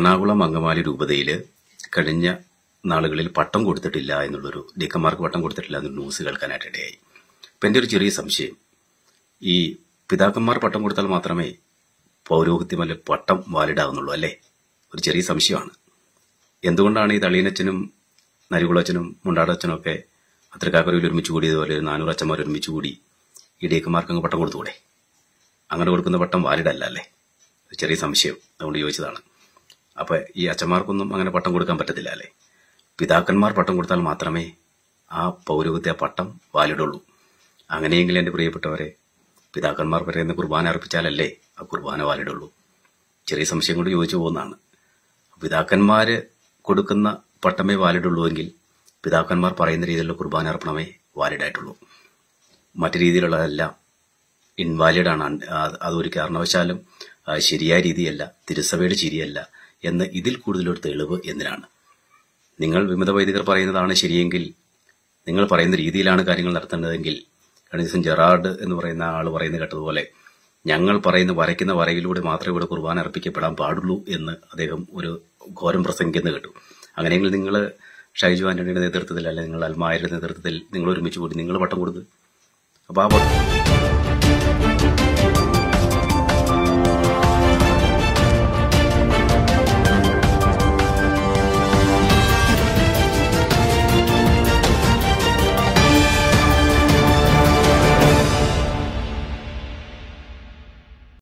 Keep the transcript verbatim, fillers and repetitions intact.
എറണാകുളം അങ്കമാലി രൂപതയിൽ കഴിഞ്ഞ നാളുകളിൽ പട്ടം കൊടുത്തിട്ടില്ല എന്നുള്ളൊരു ഡീക്കന്മാർക്ക് പട്ടം കൊടുത്തിട്ടില്ല എന്നൊരു ന്യൂസ് കേൾക്കാനായിട്ടിടയായി. അപ്പം എൻ്റെ ഒരു ചെറിയ സംശയം, ഈ പിതാക്കന്മാർ പട്ടം കൊടുത്താൽ മാത്രമേ പൗരോഹിത്യം അല്ലെ പട്ടം വാലിഡാവുന്നുള്ളൂ അല്ലേ? ഒരു ചെറിയ സംശയമാണ്. എന്തുകൊണ്ടാണ് ഈ തളീനച്ഛനും നരികുളച്ചനും മുണ്ടാടച്ചനും ഒക്കെ അത്രക്കാക്കരയിൽ ഒരുമിച്ച് കൂടിയതുപോലെ നാനൂറ് അച്ഛന്മാർ ഒരുമിച്ച് കൂടി ഈ ഡീക്കന്മാർക്ക് അങ്ങ് പട്ടം കൊടുത്തുകൂടെ? അങ്ങനെ കൊടുക്കുന്ന പട്ടം വാലിഡല്ല അല്ലേ? ഒരു ചെറിയ സംശയം, അതുകൊണ്ട് ചോദിച്ചതാണ്. അപ്പം ഈ അച്ഛന്മാർക്കൊന്നും അങ്ങനെ പട്ടം കൊടുക്കാൻ പറ്റത്തില്ല അല്ലേ? പിതാക്കന്മാർ പട്ടം കൊടുത്താൽ മാത്രമേ ആ പൗരോഹിത്യ പട്ടം വാലിഡുള്ളൂ. അങ്ങനെയെങ്കിൽ എൻ്റെ പ്രിയപ്പെട്ടവരെ, പിതാക്കന്മാർ പറയുന്ന കുർബാന അർപ്പിച്ചാലല്ലേ ആ കുർബാന വാലിഡുള്ളൂ? ചെറിയ സംശയം കൊണ്ട് ചോദിച്ചു പോകുന്നതാണ്. പിതാക്കന്മാർ കൊടുക്കുന്ന പട്ടമേ വാലിഡുള്ളൂ എങ്കിൽ പിതാക്കന്മാർ പറയുന്ന രീതിയിലുള്ള കുർബാന അർപ്പണമേ വാലിഡായിട്ടുള്ളൂ. മറ്റു രീതിയിലുള്ളതെല്ലാം ഇൻവാലിഡാണ്. അതൊരു കാരണവശാലും ശരിയായ രീതിയല്ല, തിരുസഭയുടെ ശരിയല്ല എന്ന് ഇതിൽ കൂടുതലൊരു തെളിവ് എന്തിനാണ്? നിങ്ങൾ വിമത വൈദികർ പറയുന്നതാണ് ശരിയെങ്കിൽ, നിങ്ങൾ പറയുന്ന രീതിയിലാണ് കാര്യങ്ങൾ നടത്തേണ്ടതെങ്കിൽ, കഴിഞ്ഞ ദിവസം ജെറാർഡ് എന്ന് പറയുന്ന ആൾ പറയുന്നത് കേട്ടതുപോലെ ഞങ്ങൾ പറയുന്ന വരയ്ക്കുന്ന വരയിലൂടെ മാത്രമേ ഇവിടെ കുർബാന അർപ്പിക്കപ്പെടാൻ പാടുള്ളൂ എന്ന് അദ്ദേഹം ഒരു ഘോരം പ്രസംഗിക്കുന്നത് കേട്ടു. അങ്ങനെയെങ്കിൽ നിങ്ങൾ ഷൈജു ആന്റണിയുടെ നേതൃത്വത്തിൽ അല്ലെങ്കിൽ നിങ്ങൾ അൽമായരുടെ നേതൃത്വത്തിൽ നിങ്ങൾ ഒരുമിച്ച് കൂടി നിങ്ങൾ പട്ടം കൊടുത്ത് അപ്പോൾ ആ